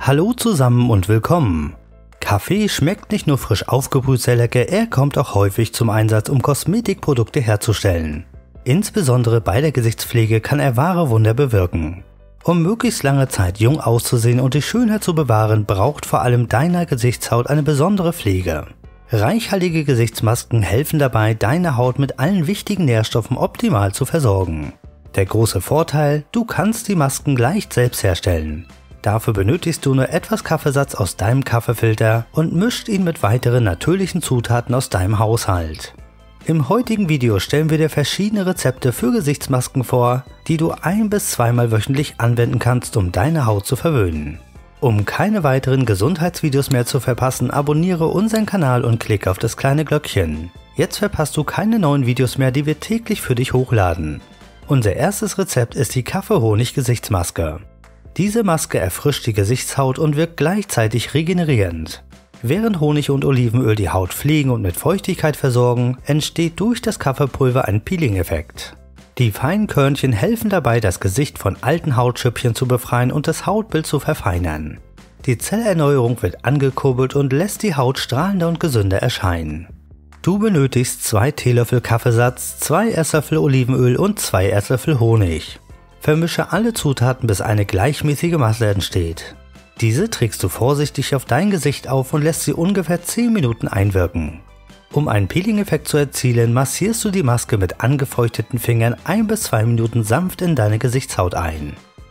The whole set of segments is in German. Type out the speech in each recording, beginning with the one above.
Hallo zusammen und willkommen! Kaffee schmeckt nicht nur frisch aufgebrüht sehr lecker, er kommt auch häufig zum Einsatz, um Kosmetikprodukte herzustellen. Insbesondere bei der Gesichtspflege kann er wahre Wunder bewirken. Um möglichst lange Zeit jung auszusehen und die Schönheit zu bewahren, braucht vor allem deiner Gesichtshaut eine besondere Pflege. Reichhaltige Gesichtsmasken helfen dabei, deine Haut mit allen wichtigen Nährstoffen optimal zu versorgen. Der große Vorteil: Du kannst die Masken leicht selbst herstellen. Dafür benötigst du nur etwas Kaffeesatz aus deinem Kaffeefilter und mischt ihn mit weiteren natürlichen Zutaten aus deinem Haushalt. Im heutigen Video stellen wir dir verschiedene Rezepte für Gesichtsmasken vor, die du 1- bis 2-mal wöchentlich anwenden kannst, um deine Haut zu verwöhnen. Um keine weiteren Gesundheitsvideos mehr zu verpassen, abonniere unseren Kanal und klicke auf das kleine Glöckchen. Jetzt verpasst du keine neuen Videos mehr, die wir täglich für dich hochladen. Unser erstes Rezept ist die Kaffee-Honig-Gesichtsmaske. Diese Maske erfrischt die Gesichtshaut und wirkt gleichzeitig regenerierend. Während Honig und Olivenöl die Haut pflegen und mit Feuchtigkeit versorgen, entsteht durch das Kaffeepulver ein Peeling-Effekt. Die feinen Körnchen helfen dabei, das Gesicht von alten Hautschüppchen zu befreien und das Hautbild zu verfeinern. Die Zellerneuerung wird angekurbelt und lässt die Haut strahlender und gesünder erscheinen. Du benötigst 2 Teelöffel Kaffeesatz, 2 Esslöffel Olivenöl und 2 Esslöffel Honig. Vermische alle Zutaten, bis eine gleichmäßige Masse entsteht. Diese trägst du vorsichtig auf dein Gesicht auf und lässt sie ungefähr 10 Minuten einwirken. Um einen Peeling-Effekt zu erzielen, massierst du die Maske mit angefeuchteten Fingern 1 bis 2 Minuten sanft in deine Gesichtshaut ein.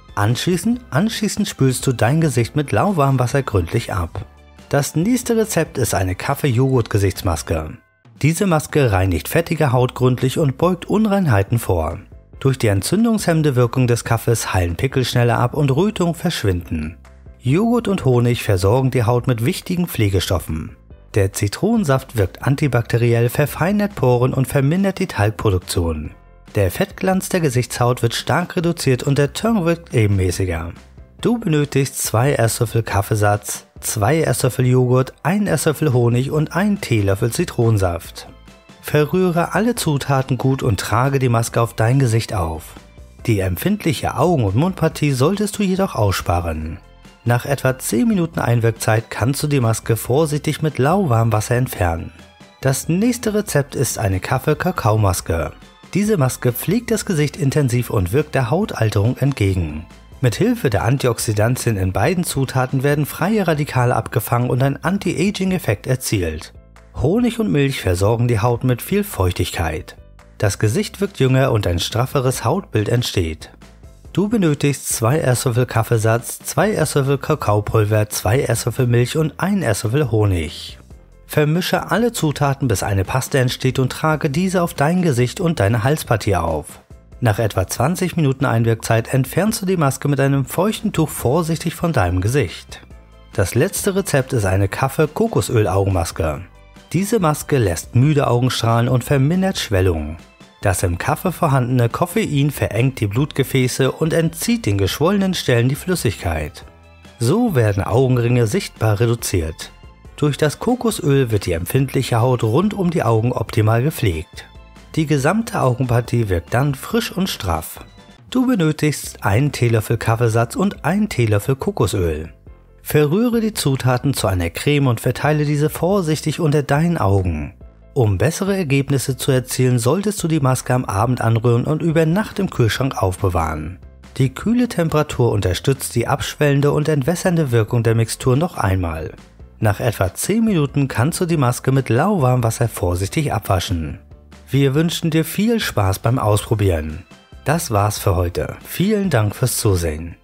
Anschließend spülst du dein Gesicht mit lauwarmem Wasser gründlich ab. Das nächste Rezept ist eine Kaffee-Joghurt-Gesichtsmaske. Diese Maske reinigt fettige Haut gründlich und beugt Unreinheiten vor. Durch die entzündungshemmende Wirkung des Kaffees heilen Pickel schneller ab und Rötungen verschwinden. Joghurt und Honig versorgen die Haut mit wichtigen Pflegestoffen. Der Zitronensaft wirkt antibakteriell, verfeinert Poren und vermindert die Talgproduktion. Der Fettglanz der Gesichtshaut wird stark reduziert und der Teint wirkt ebenmäßiger. Du benötigst 2 Esslöffel Kaffeesatz, 2 Esslöffel Joghurt, 1 Esslöffel Honig und 1 Teelöffel Zitronensaft. Verrühre alle Zutaten gut und trage die Maske auf dein Gesicht auf. Die empfindliche Augen- und Mundpartie solltest du jedoch aussparen. Nach etwa 10 Minuten Einwirkzeit kannst du die Maske vorsichtig mit lauwarmem Wasser entfernen. Das nächste Rezept ist eine Kaffee-Kakao-Maske. Diese Maske pflegt das Gesicht intensiv und wirkt der Hautalterung entgegen. Mit Hilfe der Antioxidantien in beiden Zutaten werden freie Radikale abgefangen und ein Anti-Aging-Effekt erzielt. Honig und Milch versorgen die Haut mit viel Feuchtigkeit. Das Gesicht wirkt jünger und ein strafferes Hautbild entsteht. Du benötigst 2 Esslöffel Kaffeesatz, 2 Esslöffel Kakaopulver, 2 Esslöffel Milch und 1 Esslöffel Honig. Vermische alle Zutaten, bis eine Paste entsteht und trage diese auf dein Gesicht und deine Halspartie auf. Nach etwa 20 Minuten Einwirkzeit entfernst du die Maske mit einem feuchten Tuch vorsichtig von deinem Gesicht. Das letzte Rezept ist eine Kaffee-Kokosöl-Augenmaske. Diese Maske lässt müde Augen strahlen und vermindert Schwellungen. Das im Kaffee vorhandene Koffein verengt die Blutgefäße und entzieht den geschwollenen Stellen die Flüssigkeit. So werden Augenringe sichtbar reduziert. Durch das Kokosöl wird die empfindliche Haut rund um die Augen optimal gepflegt. Die gesamte Augenpartie wirkt dann frisch und straff. Du benötigst 1 Teelöffel Kaffeesatz und 1 Teelöffel Kokosöl. Verrühre die Zutaten zu einer Creme und verteile diese vorsichtig unter deinen Augen. Um bessere Ergebnisse zu erzielen, solltest du die Maske am Abend anrühren und über Nacht im Kühlschrank aufbewahren. Die kühle Temperatur unterstützt die abschwellende und entwässernde Wirkung der Mixtur noch einmal. Nach etwa 10 Minuten kannst du die Maske mit lauwarmem Wasser vorsichtig abwaschen. Wir wünschen dir viel Spaß beim Ausprobieren. Das war's für heute. Vielen Dank fürs Zusehen.